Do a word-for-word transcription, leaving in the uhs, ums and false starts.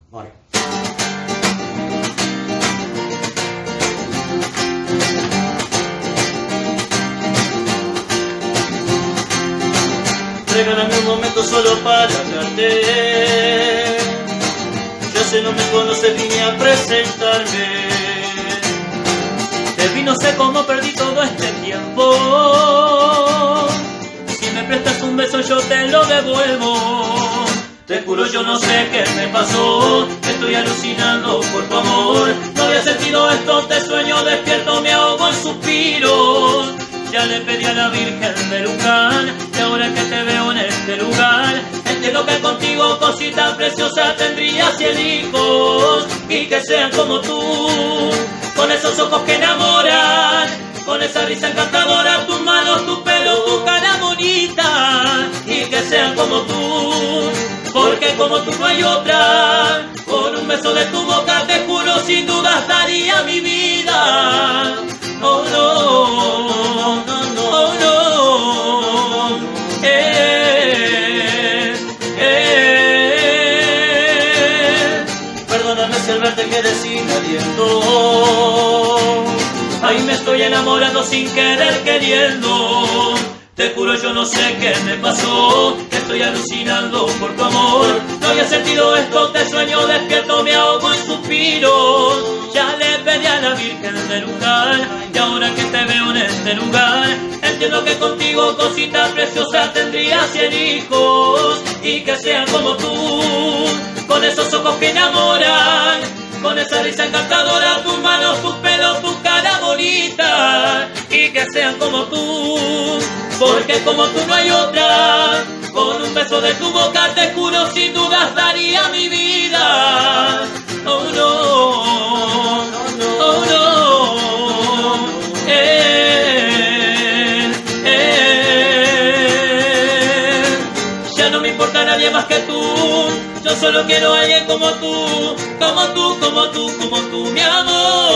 More. Regálame un momento solo para hablarte. Ya sé, no me conoces, vine a presentarme. Te vi, no sé cómo perdí todo este tiempo. Si me prestas un beso yo te lo devuelvo. Te juro yo no sé qué me pasó, estoy alucinando por tu amor. No había sentido esto, te sueño despierto, me ahogo en suspiros. Ya le pedí a la Virgen de Luján, y ahora que te veo en este lugar, entiendo que contigo, cosita preciosa, tendría cien hijos, y que sean como tú, con esos ojos que enamoran, con esa risa encantadora, tus manos, tu pelo, tu cara bonita, y que sean como tú, porque como tú no hay otra. Con un beso de tu boca te juro sin dudas daría mi vida. Oh no, no, no, oh no, eh, eh. Perdóname si al verte quedé sin aliento. Ay, me estoy enamorando sin querer queriendo. Te juro yo no sé qué me pasó, estoy alucinando por tu amor. No había sentido esto, te sueño despierto, me ahogo en suspiros. Ya le pedí a la Virgen de Luján, y ahora que te veo en este lugar, entiendo que contigo, cosita preciosa, tendría cien hijos, y que sean como tú, con esos ojos que enamoran, con esa risa encantadora, tus manos, tus pelos, tu cara bonita, y que sean como tú, porque como tú no hay otra. Con un beso de tu boca te juro sin dudas daría mi vida. Oh no, oh no, eh, eh. Ya no me importa nadie más que tú, yo solo quiero a alguien como tú, como tú, como tú, como tú, mi amor.